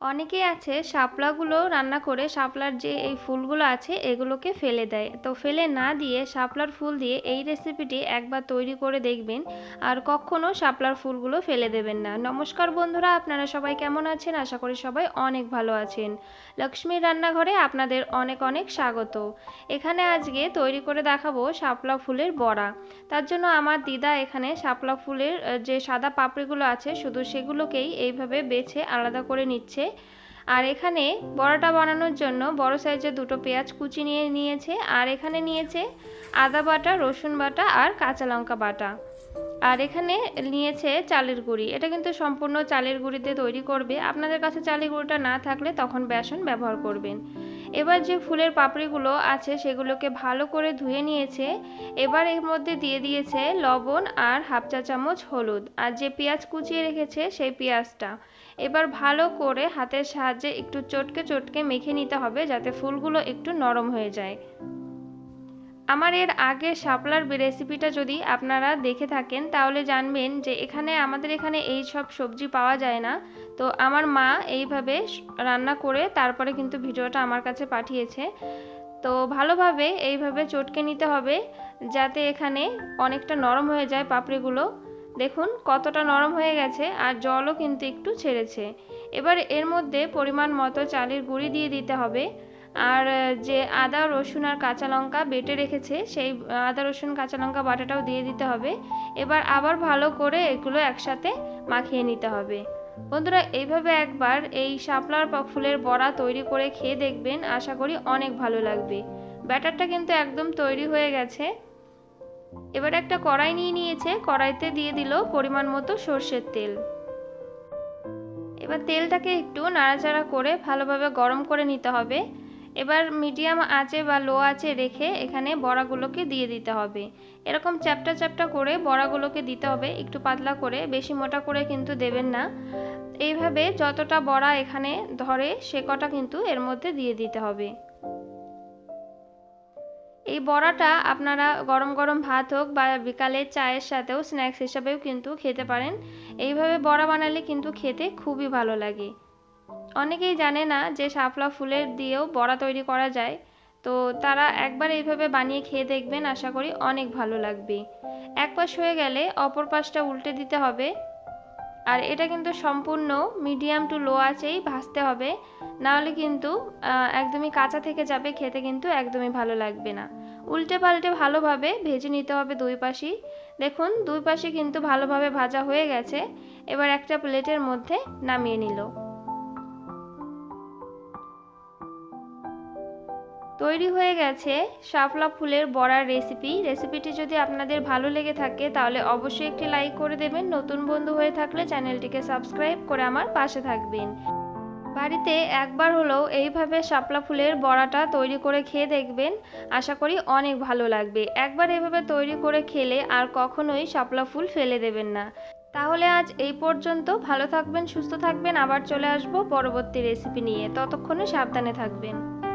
অনেকেই আছে শাপলাগুলো রান্না করে শাপলার যে এই ফুলগুলো আছে এগুলোকে ফেলে দেয়। তো ফেলে না দিয়ে শাপলার ফুল দিয়ে এই রেসিপিটি একবার তৈরি করে দেখবেন, আর কখনো শাপলার ফুলগুলো ফেলে দেবেন না। নমস্কার বন্ধুরা, আপনারা সবাই কেমন আছেন? আশা করি সবাই অনেক ভালো আছেন। লক্ষ্মীর রান্নাঘরে আপনাদের অনেক অনেক স্বাগত। এখানে আজকে তৈরি করে দেখাবো শাপলা ফুলের বড়া। তার জন্য আমার দিদা এখানে শাপলা ফুলের যে সাদা পাপড়িগুলো আছে শুধু সেগুলোকেই এইভাবে বেছে আলাদা করে নিচ্ছে। আর এখানে বড়াটা বানানোর জন্য বড় সাইজের দুটো পেঁয়াজ কুচি নিয়ে নিয়েছে, আর এখানে নিয়েছে আদা বাটা, রসুন বাটা আর কাঁচা লঙ্কা বাটা। আর এখানে নিয়েছে চালের গুঁড়ি। এটা কিন্তু সম্পূর্ণ চালের গুঁড়িতে তৈরি করবে। আপনাদের কাছে চালের গুঁড়িটা না থাকলে তখন বেসন ব্যবহার করবেন। এবার যে ফুলের পাপড়িগুলো আছে সেগুলোকে ভালো করে ধুয়ে নিয়েছে। এবার এর মধ্যে দিয়ে দিয়েছে লবণ আর হাফ চা চামচ হলুদ, আর যে পেঁয়াজ কুচিয়ে রেখেছে সেই পেঁয়াজটা এবার ভালো করে হাতের সাহায্যে একটু চটকে চটকে মেখে নিতে হবে যাতে ফুলগুলো একটু নরম হয়ে যায়। আমার এর আগে শাপলার রেসিপিটা যদি আপনারা দেখে থাকেন তাহলে জানবেন যে আমাদের এখানে এই সব সবজি পাওয়া যায় না। তো আমার মা এইভাবে রান্না করে তারপরে কিন্তু ভিডিওটা আমার কাছে পাঠিয়েছে। তো ভালোভাবে এইভাবে চটকে নিতে হবে যাতে এখানে অনেকটা নরম হয়ে যায় পাপড়িগুলো। দেখুন কতটা নরম হয়ে গেছে, আর জলও কিন্তু একটু ছেড়েছে। এবার এর মধ্যে পরিমাণ মতো চালের গুঁড়ি দিয়ে দিতে হবে, আর যে আদা রসুন আর কাঁচা লঙ্কা বেটে রেখেছে সেই আদা রসুন কাঁচা লঙ্কা বাটাটাও দিয়ে দিতে হবে। এবার আবার ভালো করে এগুলো একসাথে মাখিয়ে নিতে হবে। বন্ধুরা, এইভাবে একবার এই শাপলার ফুলের বড়া তৈরি করে খেয়ে দেখবেন, আশা করি অনেক ভালো লাগবে। ব্যাটারটা কিন্তু একদম তৈরি হয়ে গেছে। এবার একটা কড়াই নিয়ে নিয়েছে, কড়াইতে দিয়ে দিল পরিমাণ মতো সর্ষের তেল। এবার তেলটাকে একটু নাড়াচাড়া করে ভালোভাবে গরম করে নিতে হবে। এবার মিডিয়াম আঁচে বা লো আঁচে রেখে এখানে বড়াগুলোকে দিয়ে দিতে হবে। এরকম চ্যাপটা চ্যাপটা করে বড়াগুলোকে দিতে হবে, একটু পাতলা করে, বেশি মোটা করে কিন্তু দেবেন না। এইভাবে যতটা বড়া এখানে ধরে সে কটা কিন্তু এর মধ্যে দিয়ে দিতে হবে। এই বড়াটা আপনারা গরম গরম ভাত হোক বা বিকালে চায়ের সাথেও স্ন্যাক্স হিসাবেও কিন্তু খেতে পারেন। এইভাবে বড়া বানালে কিন্তু খেতে খুবই ভালো লাগে। অনেকেই জানে না যে শাপলা ফুলের দিয়েও বড়া তৈরি করা যায়। তো তারা একবার এইভাবে বানিয়ে খেয়ে দেখবেন, আশা করি অনেক ভালো লাগবে। এক পাশ হয়ে গেলে অপর পাশটা উল্টে দিতে হবে। আর এটা কিন্তু সম্পূর্ণ মিডিয়াম টু লো আঁচেই ভাজতে হবে, নাহলে কিন্তু একদমই কাঁচা থেকে যাবে, খেতে কিন্তু একদমই ভালো লাগবে না। উল্টে পাল্টে ভালোভাবে ভেজে নিতে হবে দুই পাশই। দেখুন দুই পাশে কিন্তু ভালোভাবে ভাজা হয়ে গেছে। এবার একটা প্লেটের মধ্যে নামিয়ে নিল। তৈরি হয়ে গেছে শাপলা ফুলের বড়ার রেসিপিটি যদি আপনাদের ভালো লেগে থাকে তাহলে অবশ্যই একটি লাইক করে দেবেন। নতুন বন্ধু হয়ে থাকলে চ্যানেলটিকে সাবস্ক্রাইব করে আমার পাশে থাকবেন। বাড়িতে একবার হলেও এইভাবে শাপলা ফুলের বড়াটা তৈরি করে খেয়ে দেখবেন, আশা করি অনেক ভালো লাগবে। একবার এভাবে তৈরি করে খেলে আর কখনোই শাপলা ফুল ফেলে দেবেন না। তাহলে আজ এই পর্যন্ত। ভালো থাকবেন, সুস্থ থাকবেন, আবার চলে আসবো পরবর্তী রেসিপি নিয়ে। ততক্ষণে সাবধানে থাকবেন।